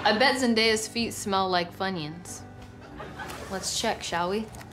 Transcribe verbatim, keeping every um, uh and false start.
I bet Zendaya's feet smell like Funyuns. Let's check, shall we?